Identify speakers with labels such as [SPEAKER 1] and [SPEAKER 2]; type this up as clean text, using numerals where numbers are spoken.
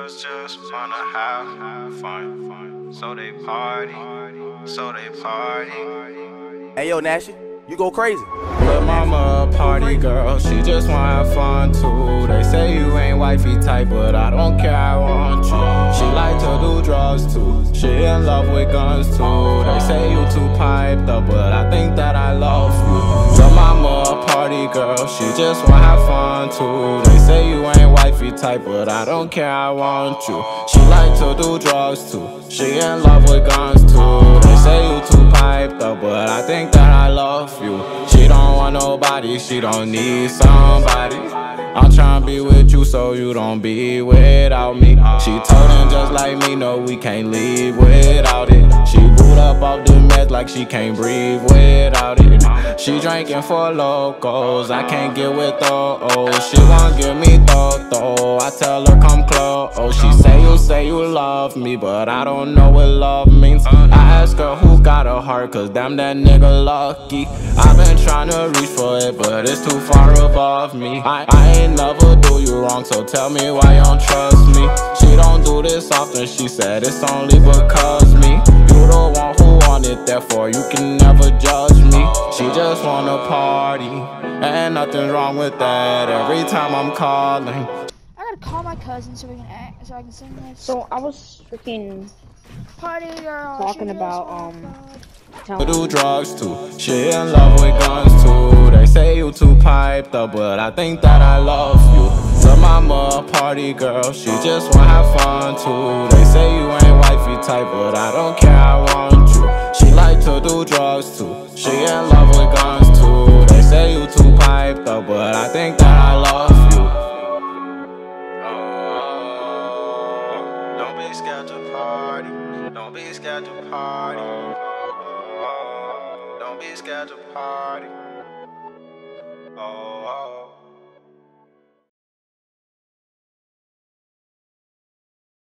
[SPEAKER 1] girls just wanna have fun. So they party.
[SPEAKER 2] Hey yo, Nashy, you go crazy.
[SPEAKER 1] Lil' mama a party girl, she just wanna have fun too. They say you ain't wifey type, but I don't care, I want you. She like to do drugs too, she in love with guns too. They say you too piped up, but I think that I love you. Lil' mama a party girl, she just wanna have fun too. They say you ain't wifey type, but I don't care, I want you. She like to do drugs too, she in love with guns too. They say you too piped up, but I think that I love you. She don't want nobody, she don't need somebody. I'm tryna be with you so you don't be without me. She told him just like me, no, we can't leave without it. She boot up off the meds like she can't breathe without it. She drinking for locals, I can't get with those. She won't give me though. I tell her come close. She say you love me, but I don't know what love means. I ask her who got a heart, cause damn that nigga lucky. I've been trying to reach for it, but it's too far above me. I ain't never do you wrong, so tell me why you don't trust me. She don't do this often, she said it's only because me. You the one who want it, therefore you can never judge me. She just wanna party, and nothing's wrong with that. Every time I'm calling,
[SPEAKER 3] I gotta call my cousin so I can sing this.
[SPEAKER 4] So I was freaking
[SPEAKER 3] Party girl,
[SPEAKER 4] talking about
[SPEAKER 1] do drugs too, she in love with guns too. They say you too piped up, but I think that I love you. Lil' mama a party girl, she just wanna have fun too. They say you ain't wifey type, but I don't care, I want you. She like to do drugs too, she in love with guns too. They say you too piped up, but I think that I love you. Don't be scared to party. Don't be scared to party. Don't be scared to party. Oh.